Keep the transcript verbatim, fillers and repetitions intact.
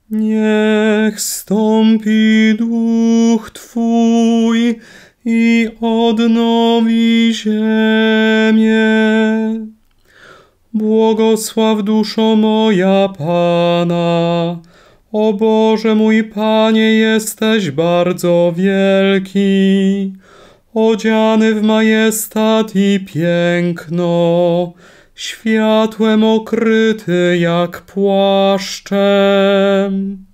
Niech stąpi duch Twój i odnowi ziemię. Błogosław duszo moja Pana. O Boże mój Panie, jesteś bardzo wielki, odziany w majestat i piękno, światłem okryty jak płaszczem.